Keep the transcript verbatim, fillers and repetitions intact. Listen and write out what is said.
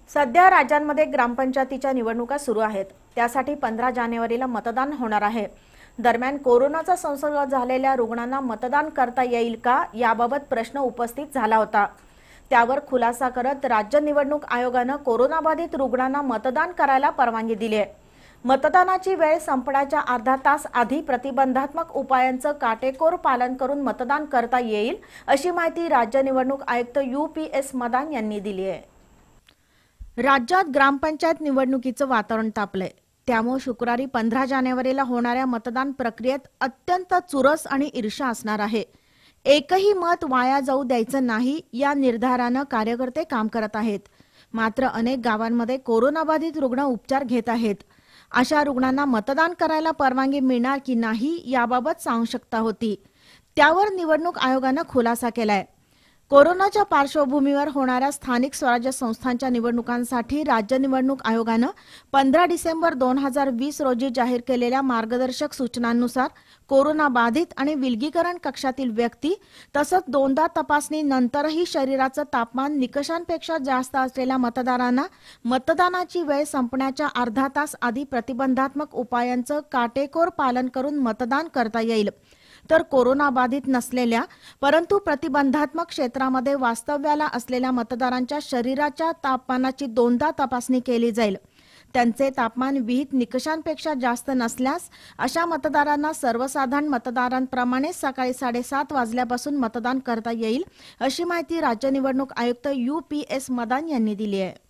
सध्या राज्यांमध्ये ग्रामपंचायतीच्या निवडणुका सुरू आहेत। त्यासाठी पंधरा जानेवारीला मतदान होणार आहे। दरम्यान कोरोनाचा संसर्ग झालेल्या रुग्णांना मतदान करता येईल का याबाबत प्रश्न उपस्थित झाला होता। त्यावर खुलासा करत राज्य निवडणूक आयोगाने कोरोनाबाधित रुग्णांना मतदान करायला परवानगी दिली आहे। मतदानाची वेळ संपण्याच्या अर्धा तास आधी प्रतिबंधात्मक उपायांचं काटेकोर पालन करून मतदान करता येईल, अशी माहिती राज्य निवडणूक आयुक्त यू पी एस मदान यांनी दिली आहे। राज्यात ग्रामपंचायत निवडणुकीचं वातावरण तापलंय। त्यामुळे शुक्रवारी पंधरा जानेवारीला होणाऱ्या मतदान प्रक्रियेत अत्यंत चुरस आणि ईर्ष्या असणार आहे। एकही मत वाया जाऊ द्यायचं नाही या निर्धारानं कार्यकर्ते काम करत आहेत। मात्र अनेक गावांमध्ये कोरोनाबाधित रुग्ण उपचार घेत आहेत। अशा रुग्णांना मतदान करायला परवानगी मिळणार की नाही याबाबत साशंकता होती। त्यावर निवडणूक आयोगाने खुलासा केलाय। कोरोनाच्या पार्श्वभूमीवर होणाऱ्या स्थानिक स्वराज्य संस्थांच्या निवडणुकांसाठी राज्य निवडणूक आयोगाने पंधरा डिसेंबर दोन हजार वीस रोजी जाहीर केलेल्या मार्गदर्शक सूचनांनुसार कोरोना बाधित आणि विलगीकरण कक्षातील व्यक्ती तसंच दोनदा तपासणी नंतरही शरीराचं तापमान निकषांपेक्षा जास्त असलेल्या मतदारांना मतदानाची वेळ संपण्याच्या अर्धा तास आधी प्रतिबंधात्मक उपायांचं काटेकोर पालन करून मतदान करता येईल। तर कोरोना बाधित नसलेल्या परंतु प्रतिबंधात्मक क्षेत्रामध्ये वास्तव्याला असलेल्या मतदारांच्या शरीराच्या तापमानाची दोनदा तपासणी केली जाईल। त्यांचे तापमान विहित निकषांपेक्षा जास्त नसल्यास अशा मतदारांना सर्वसाधारण मतदारांप्रमाणे सकाळी साडेसात वाजल्यापासून मतदान करता येईल, अशी माहिती राज्य निवडणूक आयुक्त यू पी एस मदान यांनी दिली आहे।